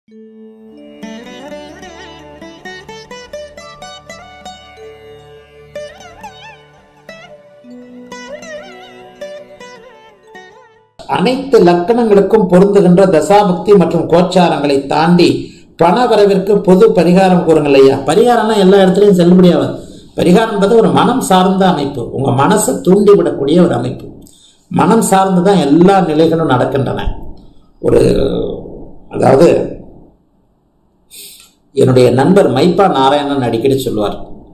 அனைத்து லக்கணங்களுக்கும் பொருந்துகின்ற தசாபக்தி மற்றும் கோச்சாரங்களை தாண்டி பண வரவிற்கு பொது பரிகாரம் கூறுங்கள் ஐயா. பரிகாரம்னா எல்லா இடத்துலையும் செல்லுபடியாவது. பரிகாரம் என்பது ஒரு மனம் சார்ந்த அமைப்பு, உங்க மனசை தூண்டிவிடக்கூடிய ஒரு அமைப்பு. மனம் சார்ந்துதான் எல்லா நிலைகளும் நடக்கின்றன. அதாவது என்னுடைய நண்பர் மைப்பா நாராயணன் அடிக்கடி சொல்லுவார்,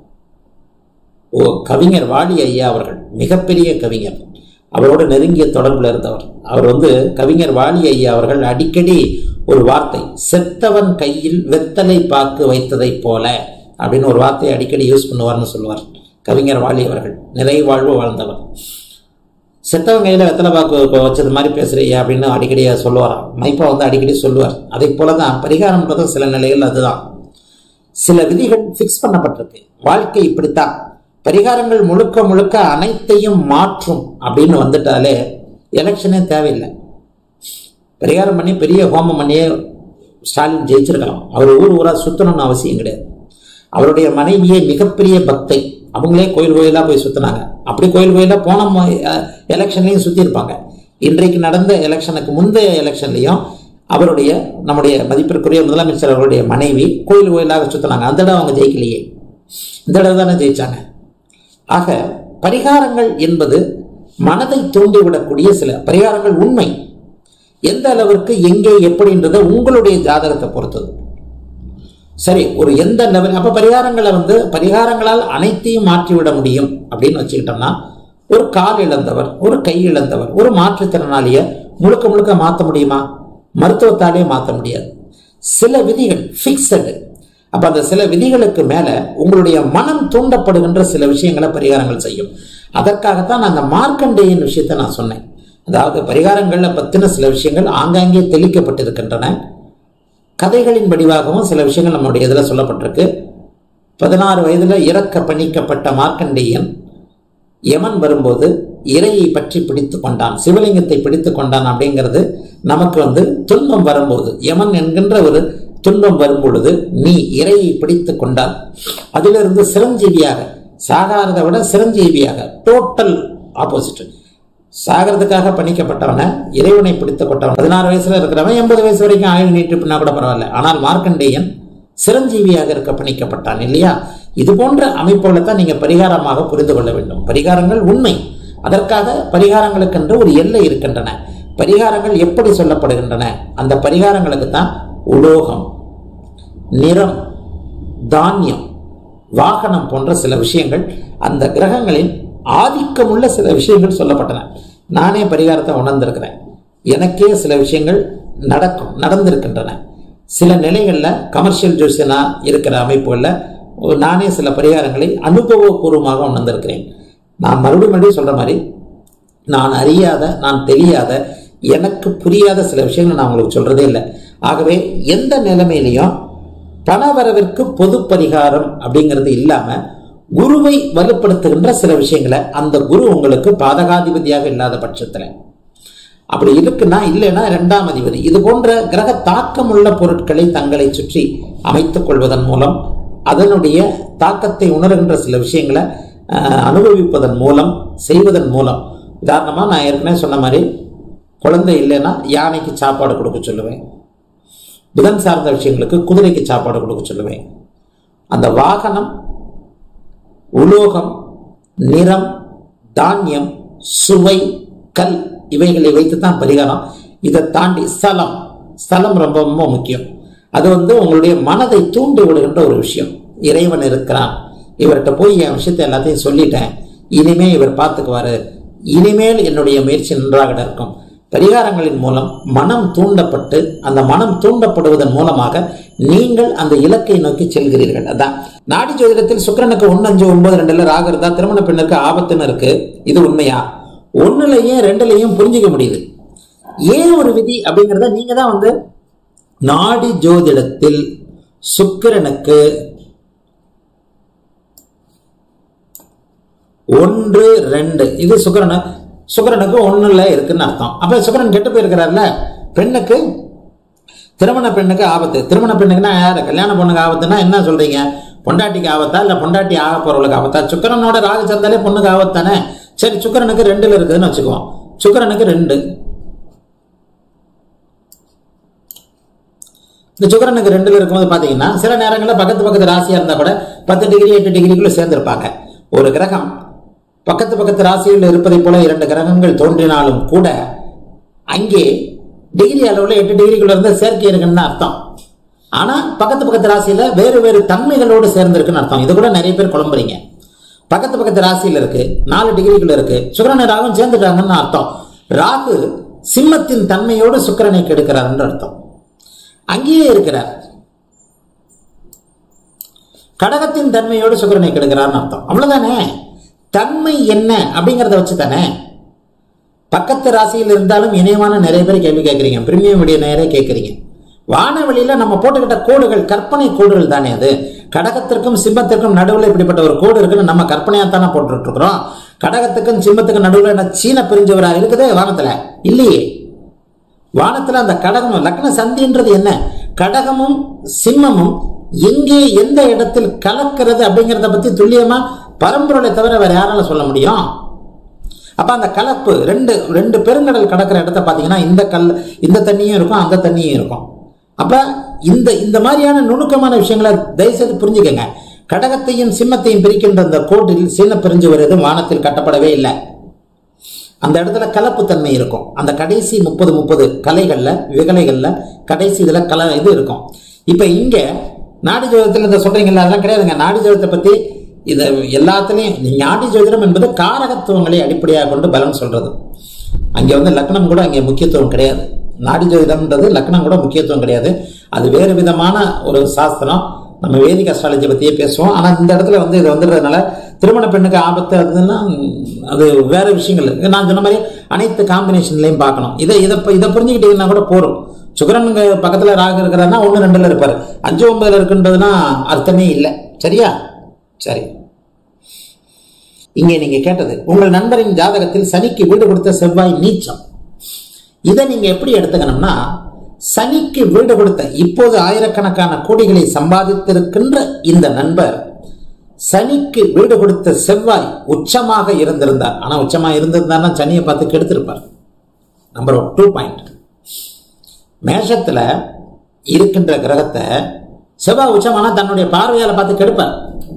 கவிஞர் வாலி ஐயா அவர்கள் மிகப்பெரிய கவிஞர், அவரோடு நெருங்கிய தொடர்பில் இருந்தவர். அவர் கவிஞர் வாலி ஐயா அவர்கள் அடிக்கடி ஒரு வார்த்தை, செத்தவன் கையில் வெத்தலை பாக்கு வைத்ததை போல அப்படின்னு ஒரு வார்த்தையை அடிக்கடி யூஸ் பண்ணுவார்னு சொல்லுவார் கவிஞர் வாலி அவர்கள். நிறை வாழ்வு வாழ்ந்தவர். செத்தவன் கையில் வெத்தலை பாக்கு வச்சது மாதிரி பேசுறியா அப்படின்னு அடிக்கடி சொல்லுவாராம். மைப்பா அடிக்கடி சொல்லுவார். அதை போலதான் பரிகாரம்ன்றது சில நிலைகள் அதுதான். சில விதிகள் பிக்ஸ் பண்ணப்பட்டிருக்கு. வாழ்க்கை இப்படித்தான். பரிகாரங்கள் முழுக்க முழுக்க அனைத்தையும் மாற்றும் அப்படின்னு வந்துட்டாலே எலெக்ஷனே தேவையில்லை. பரிகாரம் பண்ணி பெரிய ஹோமம் பண்ணியே ஸ்டாலின் ஜெயிச்சிருக்கலாம். அவர் ஊரா சுத்தணும்னு அவசியம் கிடையாது. அவருடைய மனைவியே மிகப்பெரிய பக்தை, அவங்களே கோயில் கோயிலா போய் சுத்தினாங்க. அப்படி கோயில் கோயிலா போன எலெக்ஷன்லையும் சுத்தி இருப்பாங்க. இன்றைக்கு நடந்த எலெக்ஷனுக்கு முந்தைய எலெக்ஷன்லையும் நம்முடைய மதிப்பிற்குரிய முதலமைச்சர் அவருடைய மனைவி கோயில் கோயிலாக சுத்தினாங்க. அந்த இடம் அவங்க ஜெயிக்கலையே, இந்த இடம் தானே ஜெயிச்சாங்க. ஆக பரிகாரங்கள் என்பது மனதை தூண்டிவிடக்கூடிய சில பரிகாரங்கள் உண்மை. எந்த அளவிற்கு எங்கே எப்படின்றத உங்களுடைய ஜாதகத்தை பொறுத்தது. சரி, ஒரு எந்த லெவல் அப்ப பரிகாரங்களால் அனைத்தையும் மாற்றிவிட முடியும் அப்படின்னு வச்சுக்கிட்டோம்னா, ஒரு கால் இழந்தவர், ஒரு கை இழந்தவர், ஒரு மாற்றுத்திறனாளிய முழுக்க முழுக்க மாற்ற முடியுமா? மருத்துவத்தாலே மாற்ற முடியாது. சில விதிகள் பிக்சடு. அப்ப அந்த சில விதிகளுக்கு மேல உங்களுடைய மனம் தூண்டப்படுகின்ற சில விஷயங்களை பரிகாரங்கள் செய்யும். அதற்காகத்தான் அந்த மார்க்கண்டேயன் விஷயத்தை நான் சொன்னேன். அதாவது பரிகாரங்கள்ல பத்தின சில விஷயங்கள் ஆங்காங்கே தெளிக்கப்பட்டிருக்கின்றன. கதைகளின் வடிவாகவும் சில விஷயங்கள் நம்முடைய இதில் சொல்லப்பட்டிருக்கு. 16 வயதுல இறக்க பணிக்கப்பட்ட மார்க்கண்டேயன் யமன் வரும்போது இறையை பற்றி பிடித்து கொண்டான், சிவலிங்கத்தை பிடித்து கொண்டான். அப்படிங்கிறது நமக்கு துன்பம் வரும்போது, யமன் என்கின்ற ஒரு துன்பம் வரும் பொழுது நீ இறையை பிடித்து கொண்டால் அதிலிருந்து சிரஞ்சீவியாக, சாகாரதை விட சிரஞ்சீவியாக, டோட்டல் ஆப்போசிட், சாகிறதுக்காக பணிக்கப்பட்டவனை இறைவனை பிடித்துக் கொண்டவன் 16 வயசுல இருக்கிறவன் 80 வயசு வரைக்கும் ஆயுள் நீட்டு பின்னா கூட பரவாயில்ல. ஆனால் மார்க்கண்டேயன் சிரஞ்சீவியாக இருக்க பணிக்கப்பட்டான் இல்லையா? இது போன்ற அமைப்புகளை தான் நீங்க பரிகாரமாக புரிந்து கொள்ள வேண்டும். பரிகாரங்கள் உண்மை. அதற்காக பரிகாரங்களுக்கென்று ஒரு எல்லை இருக்கின்றன. பரிகாரங்கள் எப்படி சொல்லப்படுகின்றன? அந்த பரிகாரங்களுக்கு தான் உலோகம், நிறம், தானியம், வாகனம் போன்ற சில விஷயங்கள், அந்த கிரகங்களின் ஆதிக்கமுள்ள சில விஷயங்கள் சொல்லப்பட்டன. நானே பரிகாரத்தை உணர்ந்திருக்கிறேன். எனக்கே சில விஷயங்கள் நடந்திருக்கின்றன. சில நிலைகள்ல கமர்ஷியல் ஜோசியனா இருக்கிற அமைப்புகள்ல நானே சில பரிகாரங்களை அனுபவபூர்வமாக உணர்ந்திருக்கிறேன். நான் மறுபடியும் சொல்ற மாதிரி, நான் அறியாத, நான் தெரியாத, எனக்கு புரியாத சில விஷயங்கள் நான் உங்களுக்கு சொல்றதே இல்லை. ஆகவே எந்த நிலைமையிலையும் பணவரவிற்கு பொது பரிகாரம் அப்படிங்கிறது இல்லாம குருவை வலுப்படுத்துகின்ற சில விஷயங்களை, அந்த குரு உங்களுக்கு பாதகாதிபதியாக இல்லாத பட்சத்துல அப்படி இருக்குன்னா, இல்லைன்னா 2ஆம் அதிபதி, இது போன்ற கிரக தாக்கம் உள்ள பொருட்களை தங்களை சுற்றி அமைத்துக் கொள்வதன் மூலம், அதனுடைய தாக்கத்தை உணர்கின்ற சில விஷயங்களை அனுபவிப்பதன் மூலம், செய்வதன் மூலம், உதாரணமா நான் ஏற்கனவே சொன்ன மாதிரி, குழந்தை இல்லைன்னா யானைக்கு சாப்பாடு கொடுக்க சொல்லுவேன். புதன் சார்ந்த விஷயங்களுக்கு குதிரைக்கு சாப்பாடு கொடுக்க சொல்லுவேன். அந்த வாகனம், உலோகம், நிறம், தானியம், சுவை, கல், இவைகளை வைத்துத்தான் பரிகாரம். இதை தாண்டி ஸ்தலம் ரொம்ப ரொம்ப முக்கியம். அது உங்களுடைய மனதை தூண்டி விடுகின்ற ஒரு விஷயம். இறைவன் இருக்கிறான், இவர்கிட்ட போய் என் விஷயத்தை எல்லாத்தையும் சொல்லிட்டேன், இனிமே இவர் பார்த்துக்குவாரு, இனிமேல் என்னுடைய முயற்சி நன்றாக இருக்கும். பரிகாரங்களின் மூலம் மனம் தூண்டப்பட்டு, அந்த மனம் தூண்டப்படுவதன் மூலமாக நீங்கள் அந்த இலக்கை நோக்கி செல்கிறீர்கள். அதான் நாடி ஜோதிடத்தில் சுக்கிரனுக்கு 1, 5, 9, 2 ராகு இருந்தா திருமண பெண்ணுக்கு ஆபத்துன்னு இருக்கு. இது உண்மையா? 1லயும் 2லயும் புரிஞ்சுக்க முடியுது. ஏன் ஒரு விதி அப்படிங்கிறத நீங்க தான் நாடி ஜோதிடத்தில் சுக்கிரனுக்கு 1, 2 இது சுக்கிரனுக்கு 1ல இருக்குன்னு அர்த்தம். அப்ப சுக்கிரன் கெட்டு போயிருக்கிறார்ல. பெண்ணுக்கு திருமண பெண்ணுக்கு ஆபத்து. திருமண பெண்ணுக்குன்னா யாரு? கல்யாண பொண்ணுக்கு ஆபத்துன்னா என்ன சொல்றீங்க? பொண்டாட்டிக்கு ஆபத்தா இல்ல பொண்டாட்டி ஆக போறவளுக்கு ஆபத்தா? சுக்கிரனோட ராகு சேர்ந்தாலே பொண்ணுக்கு ஆபத்து தானே. சரி, சுக்கிரனுக்கு 2ல இருக்குதுன்னு வச்சுக்குவோம். சுக்கிரனுக்கு 2, இந்த சுக்கிரனுக்கு 2ல இருக்கும்போது பாத்தீங்கன்னா சில நேரங்களில் பக்கத்து ராசியா இருந்தா கூட 10 டிகிரி 8 டிகிரிக்குள்ள சேர்ந்திருப்பாங்க. ஒரு கிரகம் பக்கத்து ராசியில் இருப்பதை போல 2 கிரகங்கள் தோன்றினாலும் கூட அங்கே டிகிரி அளவுல 8 டிகிரிக்குள்ள இருந்து சேர்க்கை இருக்குன்னு அர்த்தம். ஆனா பக்கத்து ராசியில வேறு வேறு தன்மைகளோடு சேர்ந்திருக்குன்னு அர்த்தம். இது கூட நிறைய பேர் குழம்புறீங்க. பக்கத்து ராசியில இருக்கு, 4 டிகிரிக்குள்ள இருக்கு, சுக்கிரனை ராகும் சேர்ந்துட்டாங்கன்னு அர்த்தம். ராகு சிம்மத்தின் தன்மையோடு சுக்கிரனை கெடுக்கிறார் என்று அர்த்தம். அங்கேயே இருக்கிறார். கடகத்தின் தன்மையோடு சுக்கிரனை கெடுக்கிறார்னு அர்த்தம். அவ்வளவுதானே. தன்மை என்ன அப்படிங்கறத வச்சு தானே. பக்கத்து ராசியில் இருந்தாலும் இணையமான நிறைய பேர் கேள்வி கேட்கறீங்க, பிரீமியம் வீடியோ நேரே கேட்கறீங்க. வானவெளியில நம்ம போட்டுக்கிட்ட கோடுகள் கற்பனை கோடுகள் தானே. அது கடகத்திற்கும் சிம்மத்திற்கும் நடுவில் இப்படிப்பட்ட ஒரு கோடு இருக்குன்னு நம்ம கற்பனையா தானே போட்டுட்டு இருக்கிறோம். கடகத்துக்கும் சிம்மத்துக்கும் நடுவில் சீன பிரிஞ்சவரா இருக்குது வானத்துல? இல்லையே. வானத்துல அந்த கடகம் லக்ன சந்தின்றது என்ன? கடகமும் சிம்மமும் எங்கே எந்த இடத்தில் கலக்கிறது அப்படிங்கறத பத்தி துல்லியமா பரம்பொருளை தவிர வேற யாரால சொல்ல முடியும்? அப்ப அந்த கலப்பு ரெண்டு பெருங்கடல் கடக்கிற இடத்த பாத்தீங்கன்னா இந்த தண்ணியும் இருக்கும், அந்த தண்ணியும் இருக்கும். அப்ப இந்த மாதிரியான நுணுக்கமான விஷயங்களை தயவுசெய்து புரிஞ்சுக்கங்க. கடகத்தையும் சிம்மத்தையும் பிரிக்கின்ற அந்த கோட்டில் சீன பிரிஞ்சு வருவது வானத்தில் கட்டப்படவே இல்லை. அந்த இடத்துல கலப்பு தன்மை இருக்கும். அந்த கடைசி 30 கலைகள்ல விகலைகள்ல கடைசி இதுல இது இருக்கும். இப்ப இங்க நாடி ஜோதிடத்தில் இந்த சொல்றீங்கல்ல, அதெல்லாம் கிடையாதுங்க. நாடி ஜோதிடத்தை பத்தி இது எல்லாத்துலயும் நாடி ஜோதிடம் என்பது காரகத்துவங்களை அடிப்படையாக கொண்டு பலன் சொல்றது. அங்க லக்னம் கூட அங்கே முக்கியத்துவம் கிடையாது. நாடி ஜோதிடம்ன்றது லக்னம் கூட முக்கியத்துவம் கிடையாது. அது வேறு விதமான ஒரு சாஸ்திரம். நம்ம வேதிக் அஸ்ட்ராலஜி பத்தியே பேசுவோம். ஆனா இந்த இடத்துல இது வந்துடுறதுனால திருமண பெண்ணுக்கு ஆபத்து அதுன்னா அது வேற விஷயங்கள். நான் சொன்ன மாதிரி அனைத்து காம்பினேஷன்லையும் பார்க்கணும். இதை புரிஞ்சுக்கிட்டீங்கன்னா கூட போறோம். சுக்கிரனுக்கு பக்கத்துல ராகு இருக்கிறாருன்னா 1, 2ல இருப்பாரு. 5, 9ல இருக்குன்றதுன்னா அர்த்தமே இல்லை. சரியா? சரி. இங்கே நீங்க கேட்டது உங்கள் நண்பரின் ஜாதகத்தில் சனிக்கு வீடு கொடுத்த செவ்வாய் நீச்சம். இதை நீங்க எப்படி எடுத்துக்கணும்னா, சனிக்கு வீடு கொடுத்த இப்போது ஆயிரக்கணக்கான கோடிகளை சம்பாதித்திருக்கின்ற இந்த நண்பர் சனிக்கு வீடு கொடுத்த செவ்வாய் உச்சமாக இருந்திருந்தார். ஆனா உச்சமா இருந்திருந்தார்னா சனியை பார்த்து கெடுத்திருப்பார். Number 2 point. மேஷத்துல இருக்கின்ற கிரகத்தை செவ்வாய் உச்சமானா தன்னுடைய பார்வையால பார்த்து கெடுப்பார்.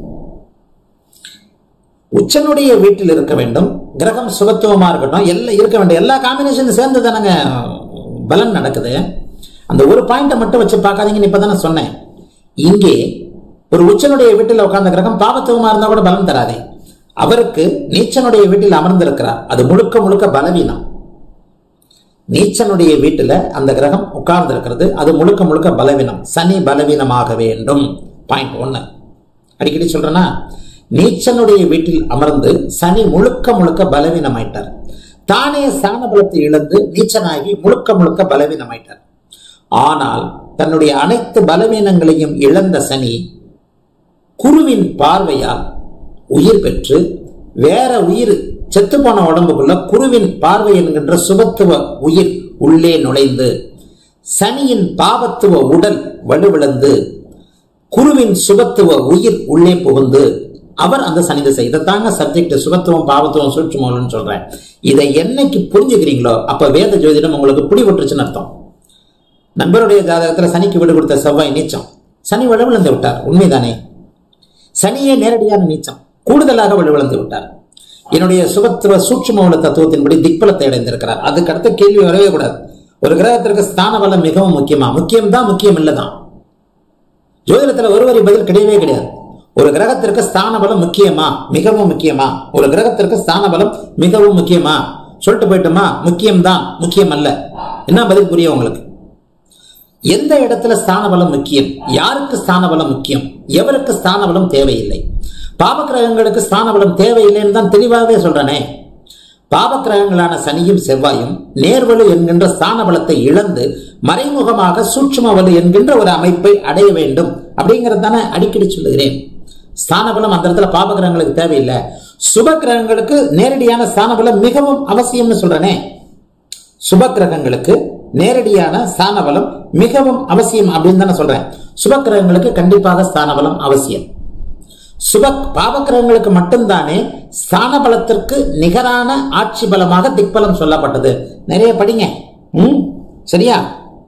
உச்சனுடைய வீட்டில் இருக்க வேண்டும், கிரகம் சுபத்துவமா இருக்கட்டும், எல்லாம் இருக்க வேண்டும். எல்லா காம்பினேஷன் சேர்ந்து தானங்க பலன் நடக்குது. அந்த ஒரு பாயிண்ட மட்டும் வச்சு பார்க்காதீங்கன்னு இப்பதானே சொன்னேன். இங்கே ஒரு உச்சனுடைய வீட்டில் உட்கார்ந்த கிரகம் பாவத்துவமா இருந்தா கூட பலன் தராதே. அவருக்கு நீச்சனுடைய வீட்டில் அமர்ந்திருக்கிறார். அது முழுக்க பலவீனம். நீச்சனுடைய வீட்டில் அந்த கிரகம் உட்கார்ந்து இருக்கிறது, அது முழுக்க பலவீனம். சனி பலவீனமாக வேண்டும். பாயிண்ட் 1. அடிக்கடி சொல்றேன்னா, நீச்சனுடைய வீட்டில் அமர்ந்து சனி முழுக்க பலவீனமாயிட்டார். தானே ஸ்தான பலத்தை இழந்து நீச்சனாகி முழுக்க பலவீனமாயிட்டார். ஆனால் தன்னுடைய அனைத்து பலவீனங்களையும் இழந்த சனி குருவின் பார்வையால் உயிர் பெற்று வேற உயிர் செத்து போன உடம்புக்குள்ள குருவின் பார்வை என்கின்ற சுபத்துவ உயிர் உள்ளே நுழைந்து சனியின் பாவத்துவ உடல் வலுவிழந்து குருவின் சுபத்துவ உயிர் உள்ளே புகுந்து அவர் அந்த சனி திசை. இதைத்தாங்க சப்ஜெக்ட். சுபத்துவம் பாவத்துவம் சூட்சுமம்னு சொல்றேன். இதை என்னைக்கு புரிஞ்சுக்கிறீங்களோ அப்ப வேத ஜோதிடம் உங்களுக்கு பிடிபட்டுருச்சுன்னு அர்த்தம். நண்பருடைய ஜாதகத்துல சனிக்கு வீடு கொடுத்த செவ்வாய் நீச்சம், சனி வலுவிழந்து விட்டார். உண்மைதானே? சனியே நேரடியான நீச்சம், கூடுதலாக வலுவிழந்து விட்டார். என்னுடைய சுபத்துவ சூட்சும உள்ள தத்துவத்தின்படி திக்பலத்தை அடைந்திருக்கிறார். அதுக்கு அடுத்த கேள்வி வரவே கூடாது. ஒரு கிரகத்திற்கு ஸ்தான பலம் மிகவும் முக்கியமா? முக்கியம்தான், முக்கியம் இல்லதான். ஜோதிடத்துல ஒரு வரி பதில் கிடையவே கிடையாது. ஒரு கிரகத்திற்கு ஸ்தான பலம் முக்கியமா? மிகவும் முக்கியமா? ஒரு கிரகத்திற்கு ஸ்தான பலம் மிகவும் முக்கியமா சொல்லிட்டு போயிட்டோமா? முக்கியம்தான், முக்கியம் அல்ல. என்ன பதில் புரியும் உங்களுக்கு? எந்த இடத்துல ஸ்தான பலம் முக்கியம், யாருக்கு ஸ்தான பலம் முக்கியம், எவருக்கு ஸ்தான பலம் தேவையில்லை? பாவக்கிரகங்களுக்கு ஸ்தான பலம் தேவையில்லைன்னு தான் தெளிவாகவே சொல்றனே. பாவக்கிரகங்களான சனியும் செவ்வாயும் நேர்வலு என்கின்ற ஸ்தான பலத்தை இழந்து மறைமுகமாக சூட்சும வலு என்கின்ற ஒரு அமைப்பை அடைய வேண்டும் அப்படிங்கிறது தானே அடிக்கடி சொல்லுகிறேன். ஸ்தான பலம் அந்த இடத்துல பாவக்கிரகங்களுக்கு தேவையில்லை. சுப கிரகங்களுக்கு நேரடியான ஸ்தான பலம் மிகவும் அவசியம்னு சொல்றனே. சுப கிரகங்களுக்கு நேரடியான ஸ்தான பலம் மிகவும் அவசியம் அப்படின்னு தான் சொல்றேன். சுபக்கிரகங்களுக்கு கண்டிப்பாக ஸ்தான பலம் அவசியம். பாவக்கிரகங்களுக்கு மட்டும்தானே ஸ்தான பலத்திற்கு நிகரான ஆட்சி பலமாக திக்பலம் சொல்லப்பட்டது. நிறைய படிங்க. சரியா?